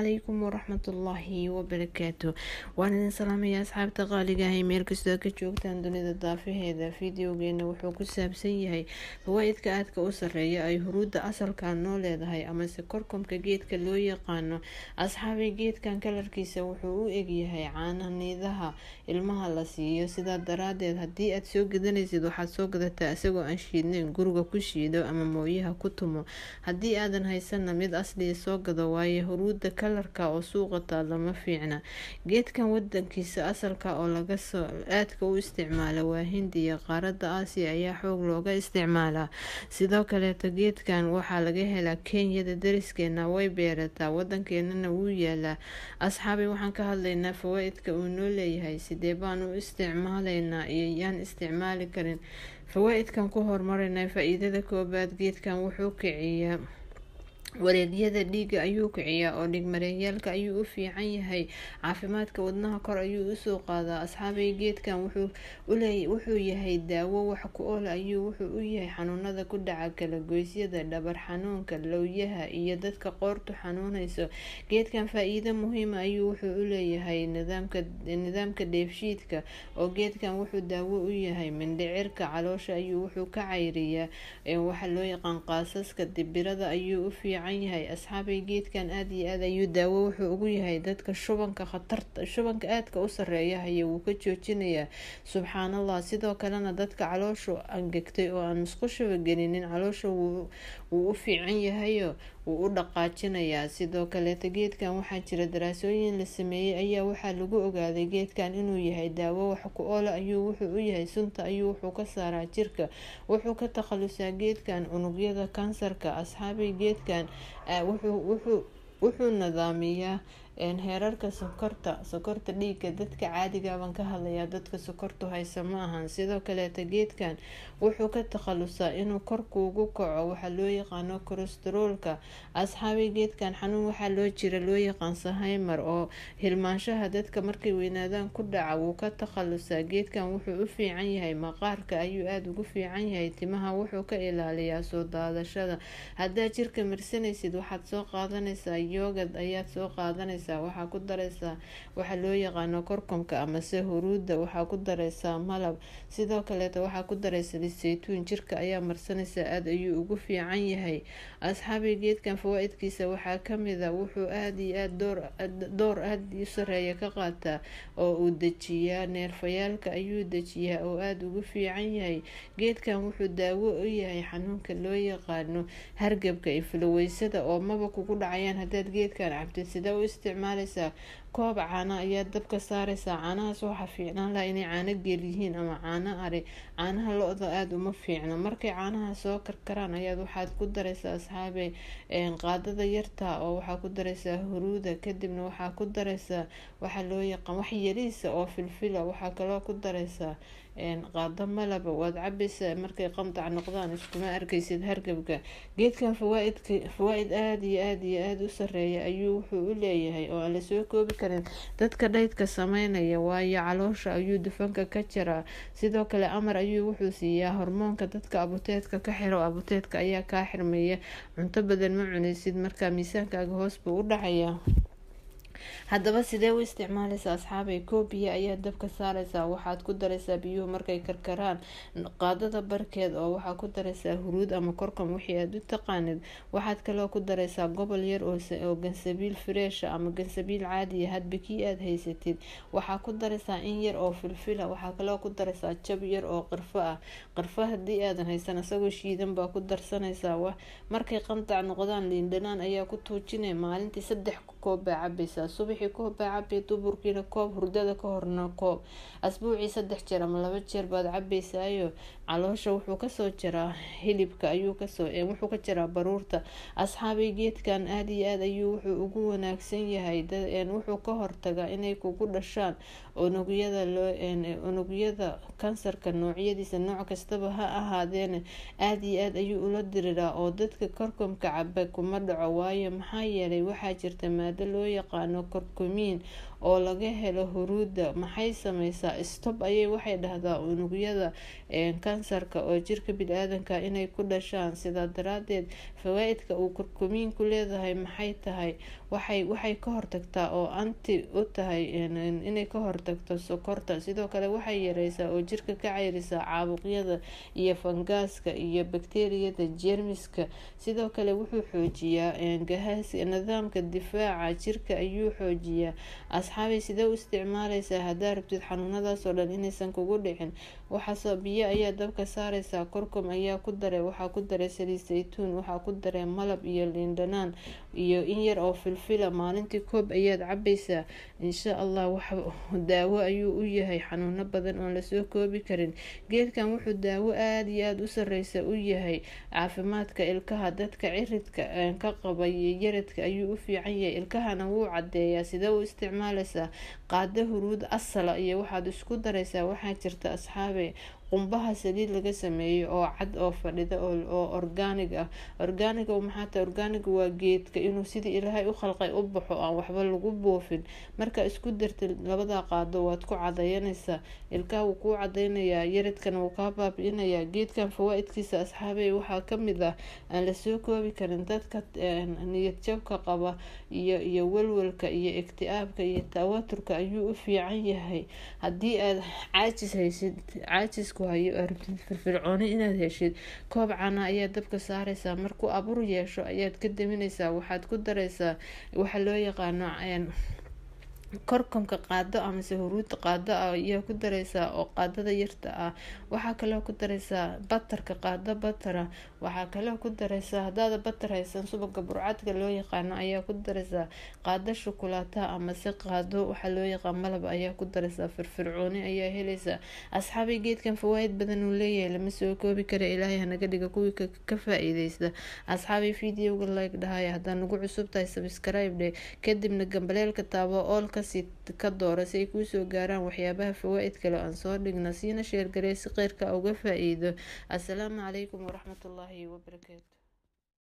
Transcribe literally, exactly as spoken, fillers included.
عليكم ورحمة الله وبركاته. وأنا سلام يا أصحاب تقاليقا هي ميل كستا كجوجتان دونيدا دافهيدا فيديوغينا wuxuu ku saabsan yahay fawaa'idka aadka u sareeya ay huruudda asalka noo leedahay ama se korkomka geedka loo yaqaano. asxaabi geedkan kalarkiisa wuxuu u eg yahay caanaha niidaha ilmaha la siiyo, sidaa daraadeed haddii aad soo gadanaysid waxaad soo gadataa isagoo aan shiidnayn, guriga ku shiido ama mooyaha ku tumo. haddii aadan haysana mid asliya soo gado, waayo huruudda kalarka oo suuqa taalla ma fiicna. geedkan wadankiisa asalka oo laga soo aadka u isticmaala waa Hindiya, qaaradda Aasiya ayaa xoog looga isticmaalaa. sidoo kaleeto geedkan waxaa laga helaa Kenyada, dariskeena way beerataa, wadankeenana wuu yaalaa. asxaabi waxaan ka hadlaynaa fawaa'idka uu noo leeyahay, sidee baan u isticmaalaynaa iyo yaan isticmaali karin. fawaa'idkan ku horumarinay faa'iidada koobaad, geedkan wuxuu kiciyaa wareegyada dhiiga ayuu kiciyaa oo dhigmareeyaalka ayuu u fiican yahay. caafimaadka wadnaha kor ayuu usoo qaadaa. asxaabiga geedkan wuxuu uleey wuxuu yahay daawo wax ku ool ayuu wuxuu u yahay xanuunada ku dhaca kala goysyada, dhabar xanuunka, lowyaha iyo dadka qoortu xanuunayso. geedkan faa'iido muhiima ayuu wuxuu u leeyahay nidaamka nidaamka dheefshiidka, oo geedkan wuxuu daawo u yahay mindhicirka, caloosha ayuu wuxuu ka cayriyaa waxa loo yaqaan qaasaska, dibirada ayuu u fiican yahay. asxaabiga geedkan aad iyo aad ayuu daawo wuxuu ugu yahay dadka shubanka khatarta shubanka aadka u sareeya haya wuu ka joojinayaa. subxaanallah. sidoo kalena dadka calooshu angegtay oo aan musqushaba gelinin, caloosha wuu wuu u fiican yahayo wuu u dhaqaajinayaa. sidoo kaleeta geedkan waxaa jira daraasooyin la sameeyey ayaa waxaa lagu ogaaday geedkan inuu yahay daawo wax ku oola ayuu wuxuu u yahay. sunta ayuu wuxuu ka saaraa jirka, wuxuu ka takhalusaa geedkan unugyada kansarka. asxaabiga geedkan wuxuu wuxuu wuxuu nidaamiyaa heerarka sokorta sokorta dhiiga. dadka caadiga baan ka hadlayaa, dadka sokortu haysa ma ahan. sidoo kaleeta geedkan wuxuu ka takhalusaa inuu korkuugu kaco waxa loo yaqaano kolestaroolka. asxaabiga geedkan xanuun waxaa loo jira loo yaqaan Alzheimer oo hilmaanshaha dadka markay weynaadaan ku dhaca, wuu ka takhalusaa. geedkan wuxuu u fiican yahay maqaarka ayuu aada ugu fiican yahay. timaha wuxuu ka ilaaliyaa soo daadashada. haddaad jirka marsanaysid waxaad soo qaadanaysaa yoogad ayaad soo qaadanaysaa, waxaa ku dareysaa waxa loo yaqaano korkomka ama se huruudda, waxaa ku dareysaa malab. sidoo kaleeta waxaa ku dareysa lisaytuun, jirka ayaa marsanaysaa, aada ayuu ugu fiican yahay. asxaabiga geedkan fawaa'idkiisa waxaa kamid a wuxuu aada iyo aada door door aada u sareeya ka qaataa oo uu dejiyaa neerfayaalka ayuu dejiyaa oo aada ugu fiican yahay. geedkan wuxuu daawo u yahay xanuunka loo yaqaano hargabka, influweysada oo maba kugu dhacayaan haddaad geedkan cabtid. sida u isticmaalaysaa koob caana ayaad dabka saaraysaa. caanahaas waxaa fiicnaan laha inay caano geel yihiin ama caano ari. caanaha lo-da aada uma fiicno. markay caanaha soo karkaraan ayaad waxaad ku dareysaa asxaabe qaadada yarta oo waxaa ku dareysaa huruuda, kadibna waxaa ku dareysaa waxa loo yaqaan wax yariisa oo filfila. waxaa kaloo ku dareysaa qaado malaba, waad cabaysaa. markay qandac noqdaan iskuma arkaysid hargabka. geedkan fawaa'idka fawaa'id aada iyo aada iyo aada u sareeya ayuu wuxuu u leeyahay oo aan la soo koobi karin dadka dhaydka sameynaya, waayo caloosha ayuu dufanka ka jaraa. sidoo kale amar ayuu wuxuu siiyaa hormoonka dadka abuteedka ka xiro. abuteedka ayaa kaa xirmeeya, cunto badan ma cunaysid, markaa miisaankaaga hoos buu u dhacayaa. haddaba sidee u isticmaalaysaa asxaabay? koob biyo ayaa dabka saaraysaa, waxaad ku dareysaa biyuhu markay karkaraan qaadada barkeed oo waxaa ku dareysaa huruud ama korkom wixii aad u taqaanid. waxaad kaloo ku dareysaa gobol yar oo oo gansabiil freesha ama gansabiil caadiya hadba kii aad haysatid. waxaa ku dareysaa in yar oo filfila. waxaa kaloo ku dareysaa jab yar oo qirfo ah. qirfo haddii aadan haysan isagoo shiidan baa ku darsanaysaa. markay qandac noqdaan liin dhanaan ayaa ku tuujinay. maalintii saddex koob baa cabaysaa. subaxii koob baa cabay, duburkiina koob, hurdada ka horna koob. asbuucii saddex jeer ama laba jeer baad cabaysaayo. caloosha wuxuu kasoo jaraa hilibka ayuu kasoo wuxuu ka jaraa baruurta. asxaabiga geedkan aada iyo aad ayuu wuxuu ugu wanaagsan yahay. wuxuu ka hortagaa inay kugu dhashaan unugyada loo unugyada kansarka noocyadiisa nooc kastaba ha ahaadeen. aada iyo aad ayuu ula diriraa oo dadka korkomka caba kuma dhaco, waayo maxaa yeelay waxaa jirta maado loo yaqaano korkomiin oo laga helo huruudda. maxay sameysaa stop ayay waxay dhahdaa unugyada kansarka oo jirka biniaadanka inay ku dhashaan. Sidaa daraadeed fawaaidka uu kurkumiinku leedahay maxay tahay? waxay waxay ka hortagtaa oo anti u tahay inay ka hortagto sokorta. Sidoo kale waxay yareysaa oo jirka ka ceyrisaa caabuqyada iyo fangaaska iyo bakteeriyada jeermiska. Sidoo kale wuxuu xoojiyaa gahaas nidaamka difaaca jirka ayuu xoojiyaa. Asxaabay sidee u isticmaaleysaa haddaa rabtid xanuunadaas oo dhan inaysan kugu dhicin? Waxaas biyo ayaa dabka saareysaa, kurkum ayaa ku daray, waxaa ku daray saliid saytuun, waxaa ku daray malab iyo liin dhanaan iyo in yar oo filfila. Maalintii koob ayaad cabaysaa. Insha Allah waxa daawo ayuu u yahay xanuuno badan oon lasoo koobi karin. Geedkan wuxuu daawo aad iyo aad u sareysa u yahay caafimaadka ilkaha. Dadka ciridka ka qaba iyo yaradka ayuu u fiican yahay. Ilkahana wuu cadeeyaa. Sidee u isticmaaleysaa? Qaado huruud asala iyo waxaad isku dareysaa. Waxaa jirta asxaabay qumbaha saliid laga sameeyo oo cad oo fadhida oo organic ah. Organic maxaa tahay? Organic waa geedka inuu sidii Ilaahay u khalqay u baxo aan waxba lagu buufin. Marka isku dartid labada qaado waad ku cadaynaysaa. Ilkaha wuu ku cadaynayaa, yaradkana wuu ka baabi'inayaa. Geedkan fawaaidkiisa asxaabay waxaa kamid ah aan la soo koobi karin. Dadka niyad jabka qaba iyo iyo walwalka iyo iktiaabka iyo tawaturka ayuu u fiican yahay. Haddii aad caajis haysid, caajisku hayo aragtid firfircooni inaad heshid, koob caana ayaa dabka saareysaa. Markuu abur yeesho ayaad ka daminaysaa. Waxaad ku dareysaa waxa loo yaqaano korkomka qaado ama huruudda qaado ayaa ku dareysaa oo qaadada yarta ah. Waxaa kaloo ku dareysaa batarka qaado batara. Waxaa kaloo ku dareysaa hadaad batar haysan subagga burcadka loo yaqaano ayaa ku dareysaa. Qaado shukulaato ama si qaado waxa loo yaqaan malab ayaa ku dareysaa. Firfircooni ayaa helaysaa. Asxaabay geedkan fawaaid badan uu leeyahay lama soo koobi karo. Ilaahay hanaga dhiga kuwii ka, ka faa'iideysta. Asxaabay videoga like dhahay, haddaan ugu cusub tahay subscribe dhe, kadibna gambaleelka taabo oolka ka dooro si ay kuu soo gaaraan waxyaabaha fawaaid kale aan soo dhigna. Siina sheer garee si qeyrka uga faa'iido. Assalaamu calaykum waraxmatullaahi wabarakaatu.